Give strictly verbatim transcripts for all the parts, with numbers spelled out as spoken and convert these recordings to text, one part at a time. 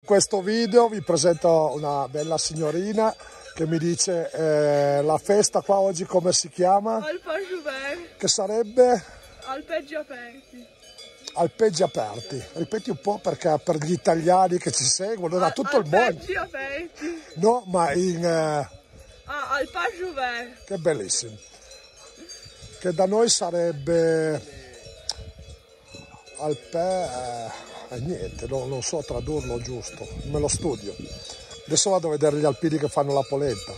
questo video vi presento una bella signorina che mi dice eh, la festa qua oggi come si chiama? Alpeggi aperti. Che sarebbe? Alpeggi aperti. Alpeggi aperti. Ripeti un po' perché per gli italiani che ci seguono da tutto il mondo. Alpeggi aperti. No, ma in... Eh... Ah, alpeggi aperti. Che bellissimo. Che da noi sarebbe... Alpe... Eh... Eh, niente, no, non so tradurlo giusto, me lo studio. Adesso vado a vedere gli alpini che fanno la polenta.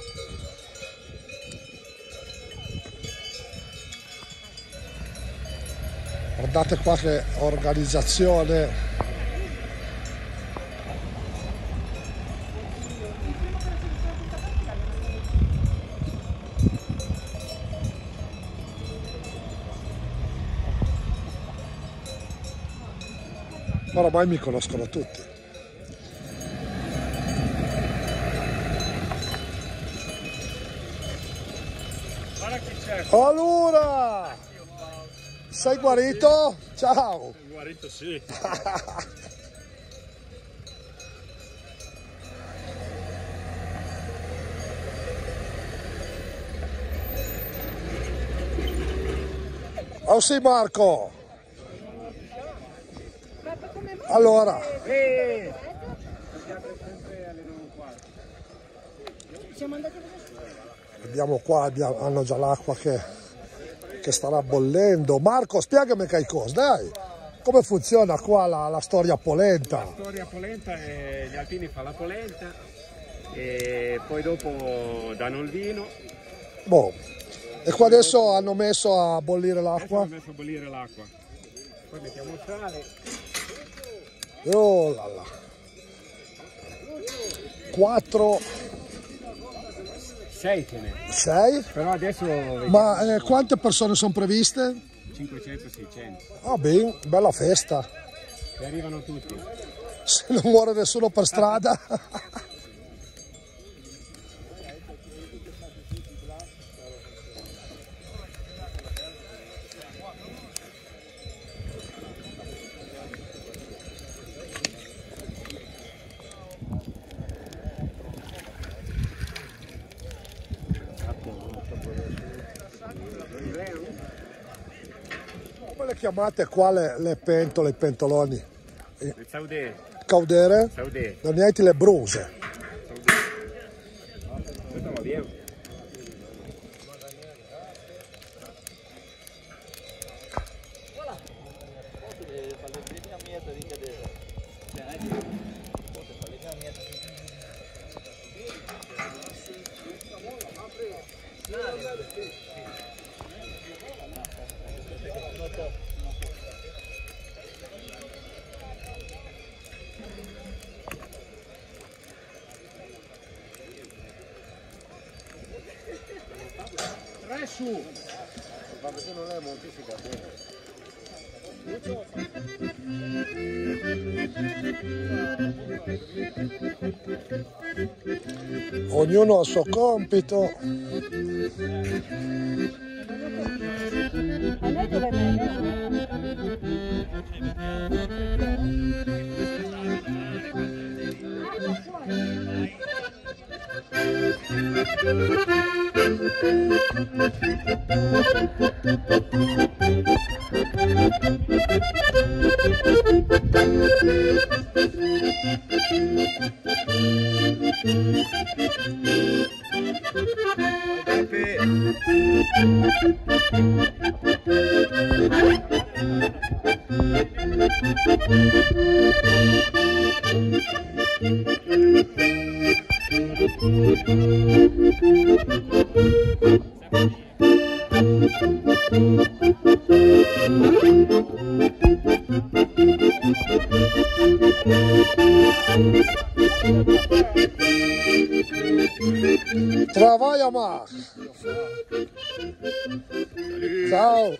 Guardate qua che organizzazione. Oramai mi conoscono tutti. Guarda chi c'è. Allora! Sei guarito? Ciao! Sei guarito, sì. Oh sì Marco! Allora, abbiamo qua, abbiamo, hanno già l'acqua che, che starà bollendo. Marco, spiegami che cosa, dai, come funziona qua la, la storia polenta? La storia polenta è gli alpini fanno la polenta e poi dopo danno il vino. Boh. E qua adesso hanno messo a bollire l'acqua? Hanno messo a bollire l'acqua. Poi mettiamo il sale. Oh là là. quattro sei ce n'è. sei? Però adesso Ma eh, quante persone sono previste? cinquecento seicento. Ah bene, bella festa. E arrivano tutti. Se non muore nessuno per strada. Come le chiamate qua le, le pentole, i pentoloni? Il saudè. Caudere? Saudè. Non ne hai le bruse. Questo va bien. Tre su! Perché non è moltissimo Ognuno ha il suo compito. Travaia ma. Ciao.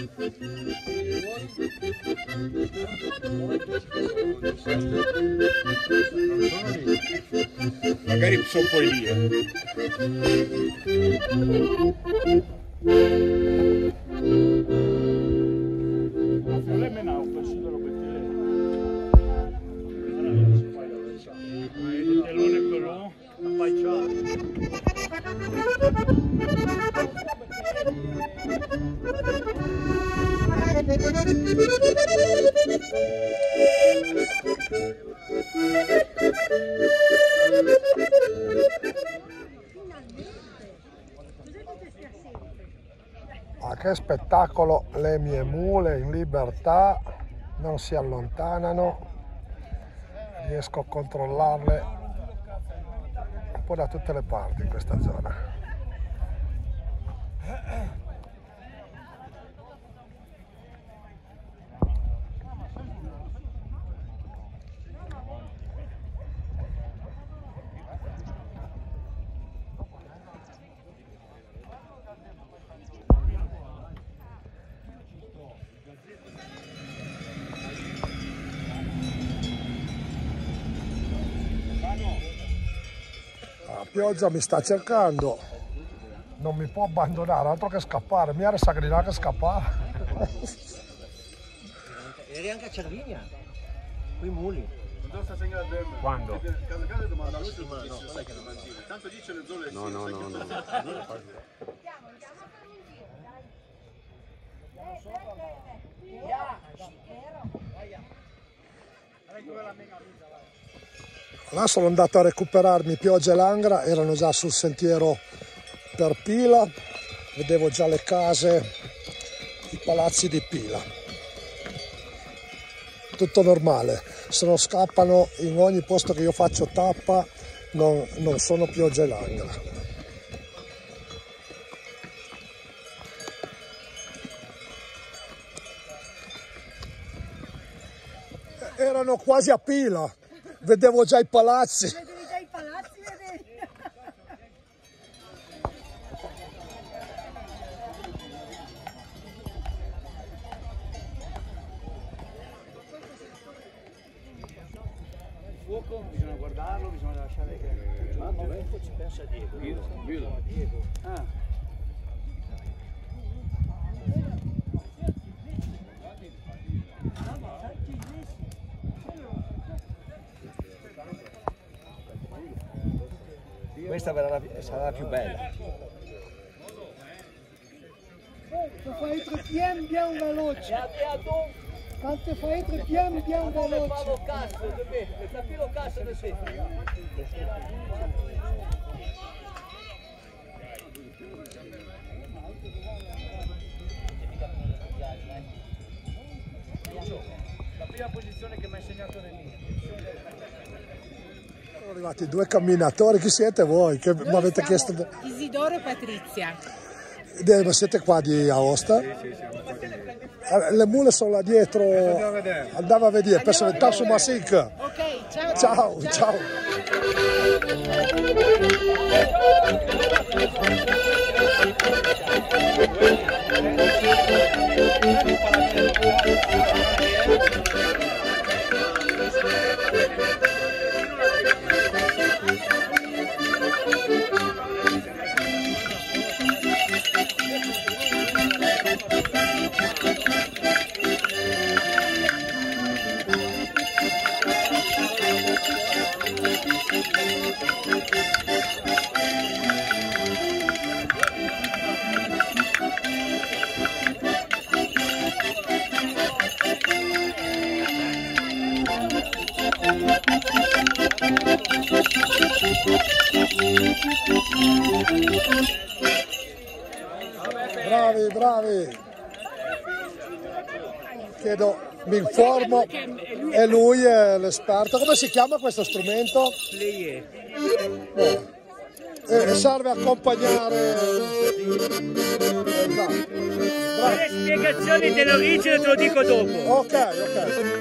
Magari sono poi lì. Il problema è un po' lo Ah, che spettacolo, le mie mule in libertà, non si allontanano, riesco a controllarle un po' da tutte le parti in questa zona. La pioggia mi sta cercando, non mi può abbandonare, altro che scappare, mi era sagrinare che scappare. Eri anche a Cervinia, quei muli. Quando? No, no, no, no. Là sono andato a recuperarmi Pioggia e Langra, erano già sul sentiero per Pila, vedevo già le case, i palazzi di Pila. Tutto normale, se non scappano in ogni posto che io faccio tappa non, non sono Pioggia e Langra. Erano quasi a Pila. Vedevo già i palazzi. Vedevi già i palazzi, vedevi? Il fuoco bisogna guardarlo, bisogna lasciare che... Ma momento ci pensa Diego. Diego. Diego. Ah. Questa verrà, sarà la più bella. Tu fai tre piani bien veloci. Quando fai tre piani bien veloci. La prima posizione che mi ha insegnato Renini. Sono arrivati due camminatori, chi siete voi? Che mi avete chiesto? Isidoro e Patrizia. Eh, ma siete qua di Aosta? Sì, sì, siamo qua di... Eh, le mule sono là dietro. Andiamo a vedere. Andava a vedere, penso che tasso Masic. Ok, ciao. Ciao, ciao. ciao. Bravi, bravi. Chiedo, mi informo, e lui è l'esperto. Come si chiama questo strumento? Player. Oh. E serve a accompagnare. Le spiegazioni dell'origine te lo dico dopo. Ok, ok.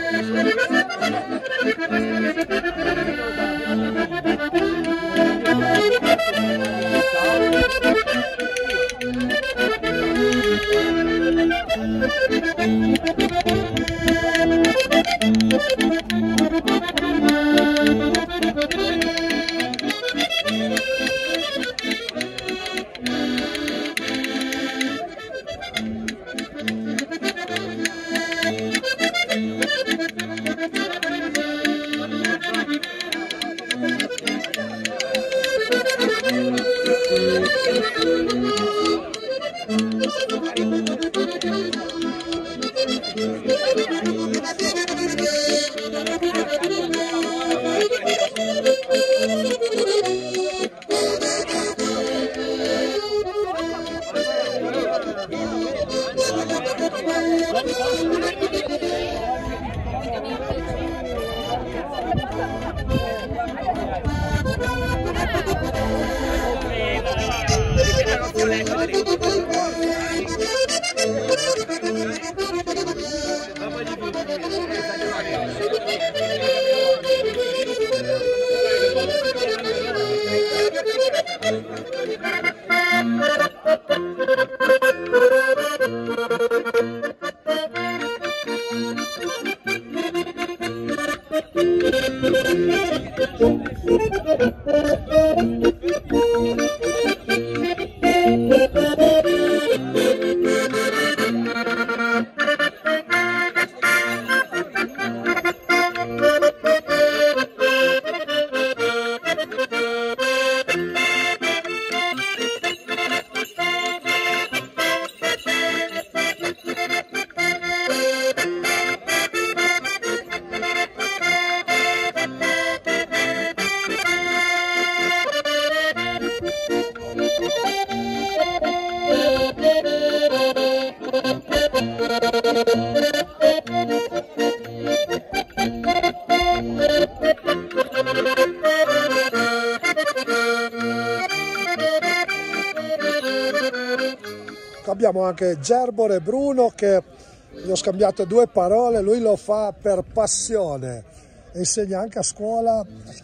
Abbiamo anche Gerbore Bruno che gli ho scambiato due parole, lui lo fa per passione, insegna anche a scuola,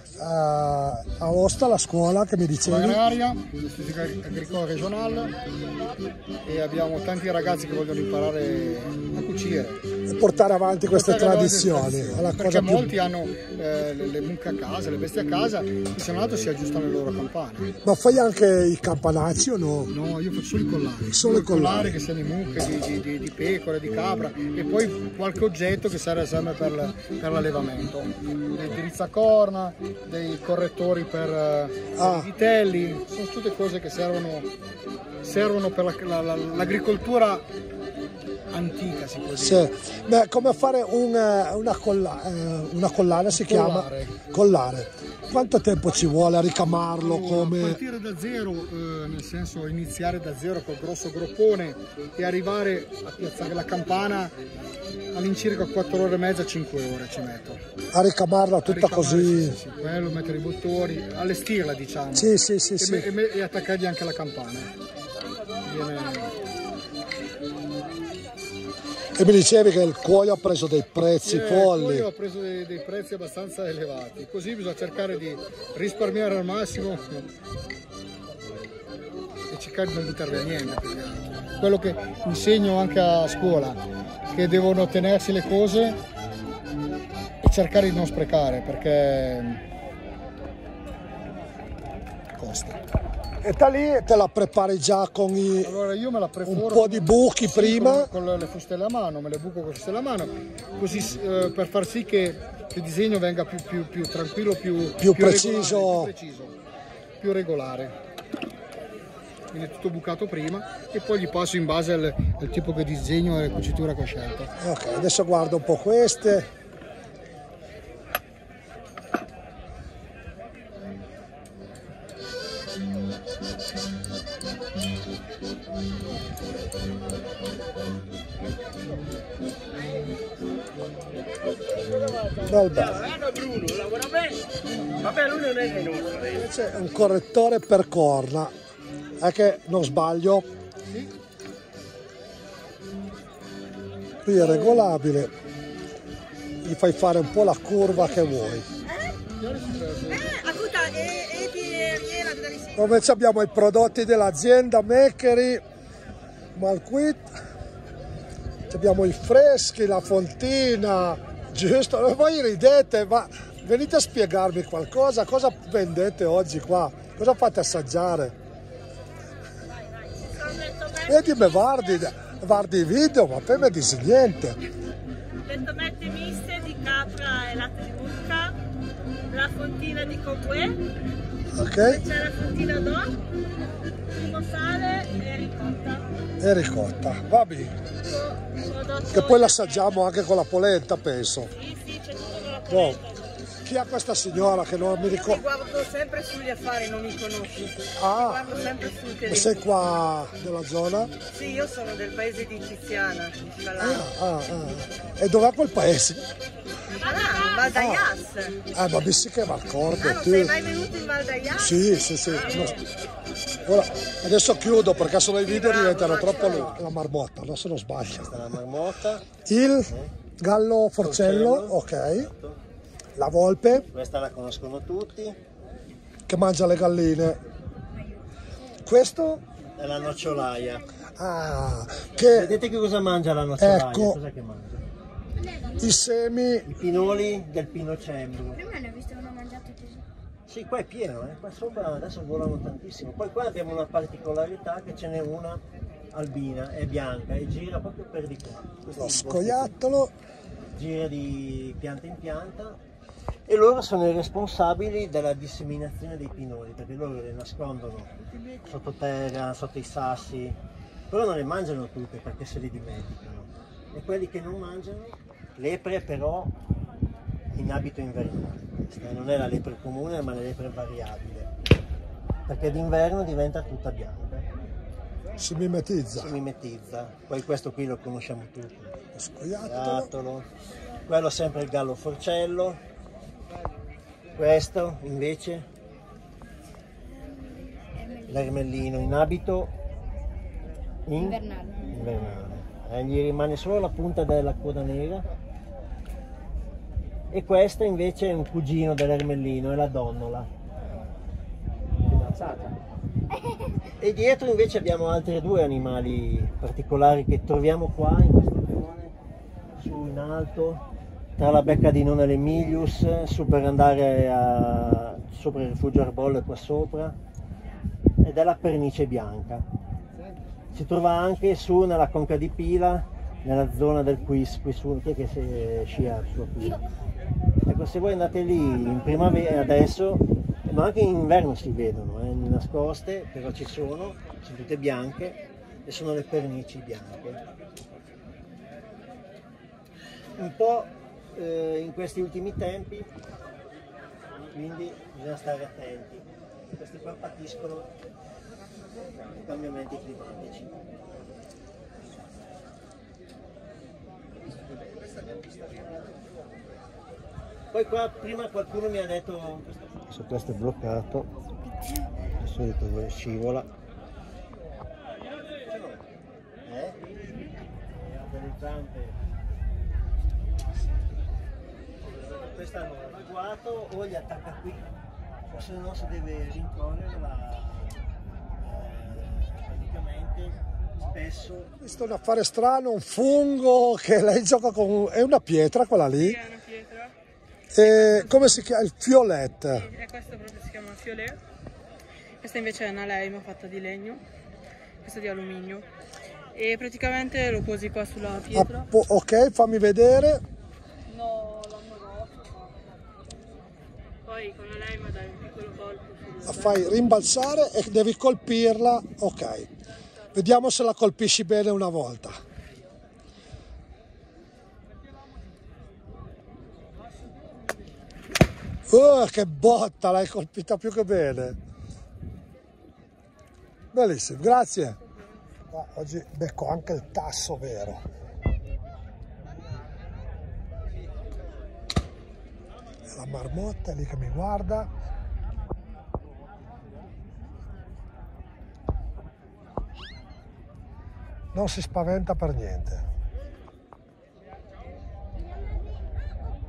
a, a Osta, la scuola che mi dicevi. Agraria, l'Istituto Agricolo Regionale, e abbiamo tanti ragazzi che vogliono imparare a cucire. E portare avanti queste portare tradizioni. Avanti, la perché cosa più... molti hanno eh, le, le mucche a casa, le bestie a casa, e se non altro si aggiustano le loro campane. Ma fai anche i campanacci o no? No, io faccio solo i collari. Solo i collari. Che siano di mucche, di, di, di, di pecore, di capra, e poi qualche oggetto che serve sempre per, per l'allevamento. Dei tirizzacorna, dei correttori per ah. i vitelli, sono tutte cose che servono, servono per l'agricoltura la, la, antica, si può dire. Sì. Beh, come fare un, una, colla, una collana si collare. chiama? Collare. Quanto tempo ci vuole a ricamarlo? Oh, come... A partire da zero, eh, nel senso iniziare da zero col grosso groppone e arrivare a piazzare la campana all'incirca quattro ore e mezza, cinque ore ci metto. A ricamarla tutta a così? Sì, sì, sì. Quello, mettere i bottoni, allestirla diciamo. Sì, sì, sì. E, sì. E, e attaccargli anche la campana. Viene... E mi dicevi che il cuoio ha preso dei prezzi eh, folli. Il cuoio ha preso dei, dei prezzi abbastanza elevati, così bisogna cercare di risparmiare al massimo e cercare di non buttare via niente. Quello che insegno anche a scuola, che devono tenersi le cose e cercare di non sprecare, perché costa. E da lì te la prepari già con i, allora io me la un po' di buchi sì, prima? Con, con le fustelle a mano, me le buco con le fustelle a mano, così eh, per far sì che il disegno venga più, più, più tranquillo, più, più, più preciso. Regolare, più preciso, più regolare. Quindi è tutto bucato prima e poi gli passo in base al, al tipo di disegno e cucitura che ho scelto. Ok, adesso guardo un po' queste. Bello. Bruno lavora bene. Vabbè, lui non è dei nostri. Invece è un correttore per corna, è che non sbaglio. Sì. Qui è regolabile. gli fai fare un po' la curva che vuoi. Dove abbiamo i prodotti dell'azienda Meccheri, Malquit, abbiamo i freschi, la fontina, giusto? Voi ridete, ma venite a spiegarmi qualcosa, cosa vendete oggi qua? Cosa fate assaggiare? Vedi, me guardi, guardi i video, ma poi mi dici niente. Le tomate miste di capra e latte di mucca, la fontina di coquet, ok? c'è la fontina d'o, primo sale e ricotta. E ricotta, va bene. Prodotto Che poi l'assaggiamo anche con la polenta, penso. Sì, sì, c'è tutto con la Boh. polenta. Chi ha questa signora che non mi Io mi ricordo? guardo sempre sugli affari, non mi conosci. Ah, Guardo sempre sul ma telefono. sei qua della zona? Sì, io sono del paese di Tiziana, di Scalano. Ah, ah, ah. E dov'è quel paese? Di Scalano, Val d'Aias. Ah, ma mi si chiama Ah, Accordo. non sei mai venuto in Val d'Aias? Sì, sì, sì. No. Ora, adesso chiudo perché sennò i video diventano troppo lunghi. La marmotta, no, se non sbaglio. Questa è la marmotta. Il gallo forcello, ok. La volpe Questa la conoscono tutti. che mangia le galline. Questo? È la nocciolaia. Ah, che Vedete che cosa mangia la nocciolaia? Ecco. Cos'è che mangia? i semi. I pinoli del pinocembro. Prima ne ho visto uno mangiato così. Sì, qua è pieno, eh? Qua sopra adesso volano tantissimo. Poi qua abbiamo una particolarità che ce n'è una albina, è bianca e gira proprio per di qua. Questo Lo è il scoiattolo. gira di pianta in pianta e loro sono i responsabili della disseminazione dei pinoli, perché loro le nascondono sottoterra, sotto i sassi, però non le mangiano tutte perché se le dimenticano. E quelli che non mangiano, lepre però in abito invernale. Questa non è la lepre comune ma la lepre variabile, perché d'inverno diventa tutta bianca. Si mimetizza. Si mimetizza. Poi questo qui lo conosciamo tutti. Lo scoiattolo. Scoiattolo. Quello sempre il gallo forcello. Questo invece l'ermellino in abito in... Invernale. invernale. Eh, gli rimane solo la punta della coda nera. E questo invece è un cugino dell'ermellino, è la donnola. Fidanzata. E dietro invece abbiamo altri due animali particolari che troviamo qua in queste zone, su in alto, tra la becca di Nona Lemilius, su per andare a, sopra il rifugio Arbolle qua sopra, ed è la pernice bianca. Si trova anche su nella conca di Pila, nella zona del Quis, qui su, chi è che si scia su qui? Ecco, se voi andate lì in primavera adesso, ma anche in inverno si vedono, eh, nascoste, però ci sono, sono tutte bianche e sono le pernici bianche. Un po' eh, in questi ultimi tempi, quindi bisogna stare attenti. Questi qua patiscono i cambiamenti climatici. Poi qua prima qualcuno mi ha detto adesso questo è bloccato, di solito dove scivola, eh? Delle zampe, questo hanno adeguato o gli attacca qui o se no si deve rincorrere la, eh, praticamente spesso. Ho visto un affare strano, un fungo che lei gioca con... è una pietra quella lì? Sì, è una pietra. E come si chiama? Il fiolet. Sì, e questo proprio si chiama fiolet. Questa invece è una leima fatta di legno, questa di alluminio. E praticamente lo posi qua sulla pietra. Ah, ok, fammi vedere. No, l'hanno rotto. Poi con la leima dai un piccolo colpo. La fai rimbalzare e devi colpirla. Ok. Vediamo se la colpisci bene una volta. Oh, che botta, l'hai colpita più che bene. Bellissimo, grazie. Ah, oggi becco anche il tasso vero. La marmotta è lì che mi guarda. Non si spaventa per niente.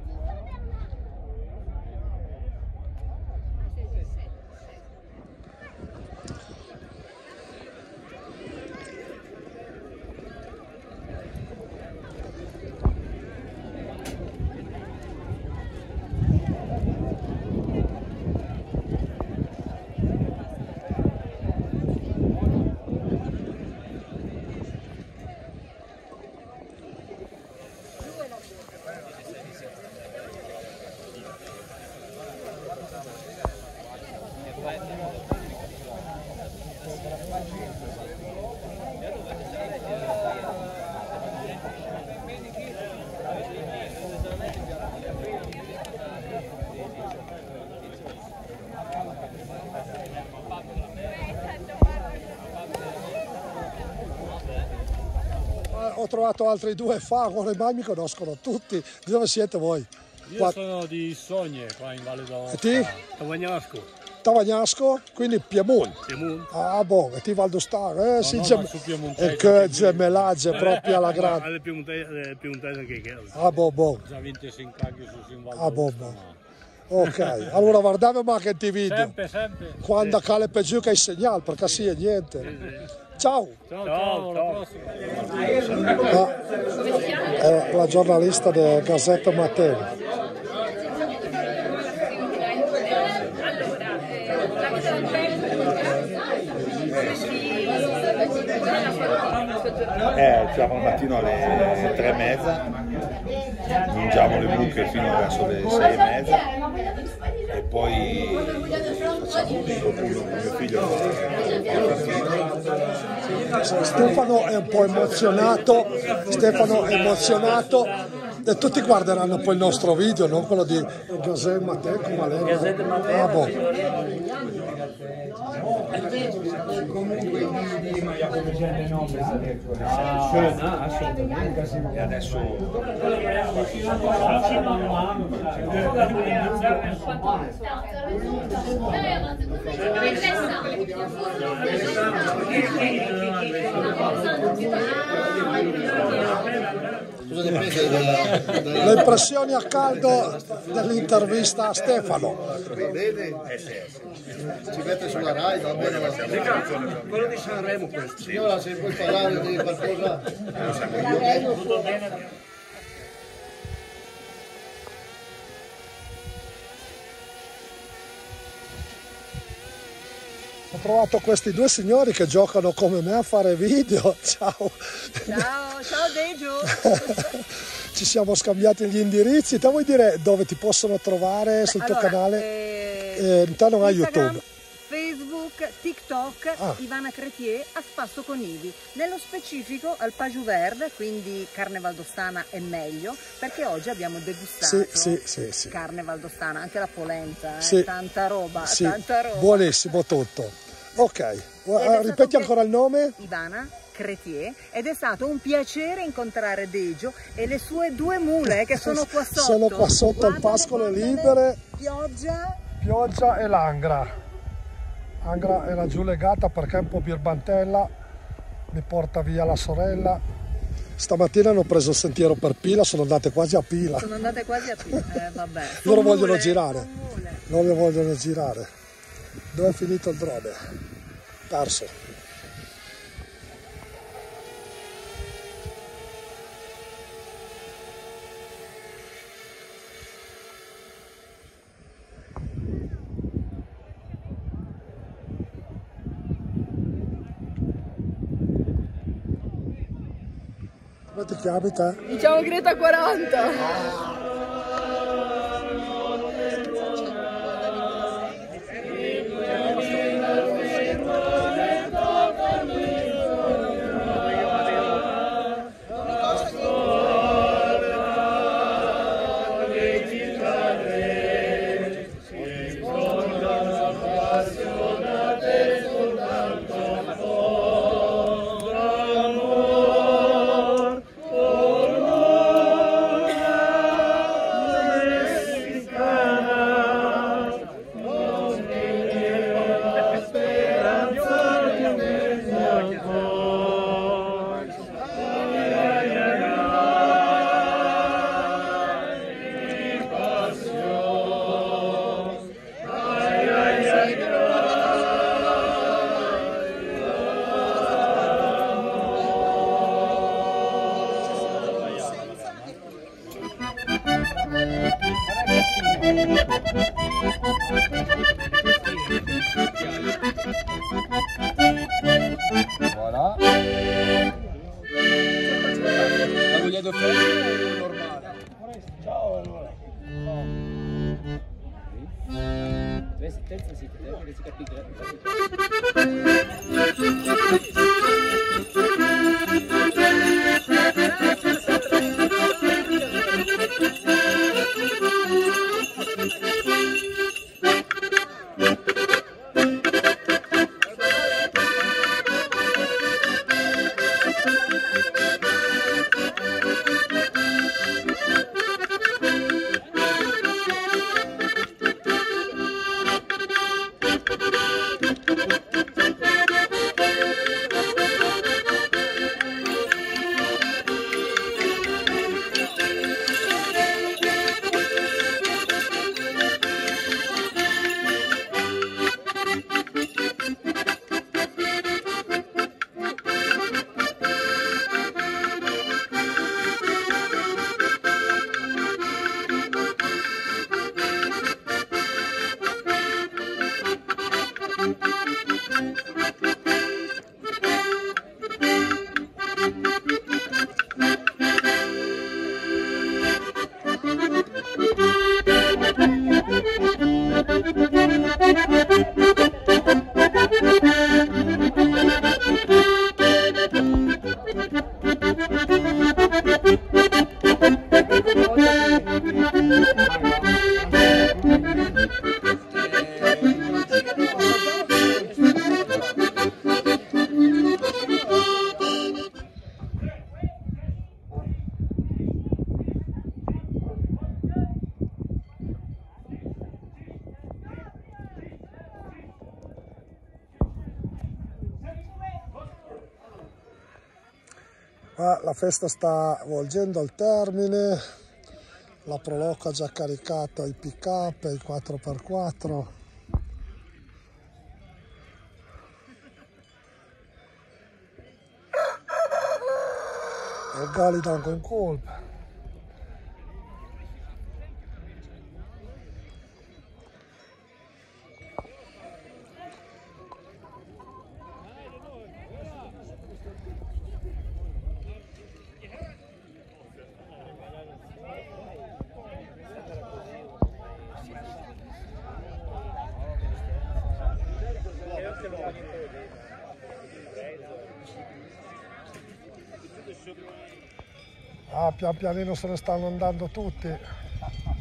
Ho trovato altri due favole, ma mi conoscono tutti. Di dove siete voi? Io Qua... sono di Sogne, qua in Valle d'Aosta. E ti? Tavagnasco. Tavagnasco, quindi Piemonte. Piemonte. Ah, boh, e ti Valdostano? Eh, no, sì, no, gem... e che gemellagge proprio alla grande. È piemontese, piemontese che è. Ah, boh, boh. Già venticinque anni su in Valle Ah, boh, boh. Ok, allora guardiamo anche in video. Sempre, sempre. Quando sì. Cale per giù che hai segnale, perché sì è niente. Sì, sì. Ciao! Ciao, ciao, alla prossima! Ah, è la giornalista della Gazzetta Matera. Eh, siamo al mattino alle tre e mezza, mangiamo le buche fino verso le sei e mezza e poi facciamo un culo con mio figlio. Stefano è un po' emozionato, Stefano è emozionato e tutti guarderanno poi il nostro video, non quello di Gazzetta Matera, come lei. Ah, boh. E adesso le impressioni a caldo dell'intervista a Stefano. Ci mette sulla Rai, va bene la quello di Sanremo questo. Signora, se puoi parlare di qualcosa. Ho trovato questi due signori che giocano come me a fare video. Ciao! Ciao, ciao Deggio! Ci siamo scambiati gli indirizzi. Te vuoi dire dove ti possono trovare sul allora, tuo canale? Eh, eh, te non hai YouTube. Facebook, TikTok, ah. Ivana Cretier a spasso con Ivi. Nello specifico al Pajou Verde, quindi carne valdostana è meglio, perché oggi abbiamo degustato sì, sì, sì, sì. carne valdostana, anche la polenta, eh? Sì. tanta roba, sì. tanta roba. Buonissimo tutto. Ok, uh, ripeti ancora il nome? Ivana Cretier, ed è stato un piacere incontrare Deggio e le sue due mule che sono qua sotto. Sono qua sotto al pascolo libere. Pioggia. Pioggia e l'angra. Angra è laggiù legata perché è un po' birbantella, mi porta via la sorella. Stamattina hanno preso il sentiero per Pila, sono andate quasi a Pila. Sono andate quasi a Pila, eh, vabbè. Loro vogliono girare, loro vogliono girare. Dove è finito il drone? Perso. Come ti chiami te? Diciamo Greta quaranta. Voilà. La voglia di offrire o normale? Ciao allora. terza sì, che si capisce. Ma la festa sta volgendo al termine, la Proloco ha già caricato i pick up e i quattro per quattro. E il Golidan con colpa. Ah, pian pianino se ne stanno andando tutti.